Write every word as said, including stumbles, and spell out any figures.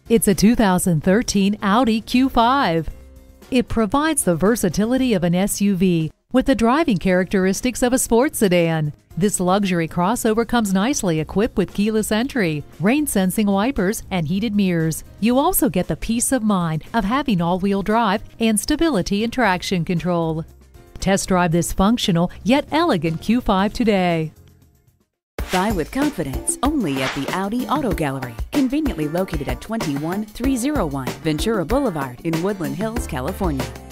It's a two thousand thirteen Audi Q five. It provides the versatility of an S U V with the driving characteristics of a sports sedan. This luxury crossover comes nicely equipped with keyless entry, rain-sensing wipers, and heated mirrors. You also get the peace of mind of having all-wheel drive and stability and traction control. Test drive this functional yet elegant Q five today. Buy with confidence only at the Audi Auto Gallery, conveniently located at twenty-one three oh one Ventura Boulevard in Woodland Hills, California.